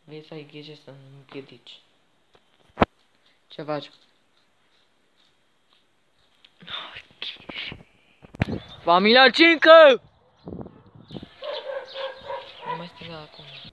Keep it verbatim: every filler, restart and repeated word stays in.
Vezi să ai grijă să nu împiedici. Ce faci? Familia Cincă! Nu mai striga acum.